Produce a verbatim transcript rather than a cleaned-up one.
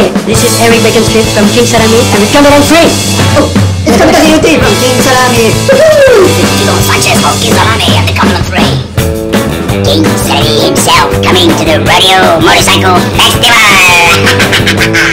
Hi, this is Eric Beaconsfield from King Salami, and we're coming on three. Oh, it's Kamikaze U T from King Salami. This is Tito Sanchez from King Salami and the Common three. King Salami himself coming to the Radio Motorcycle Festival.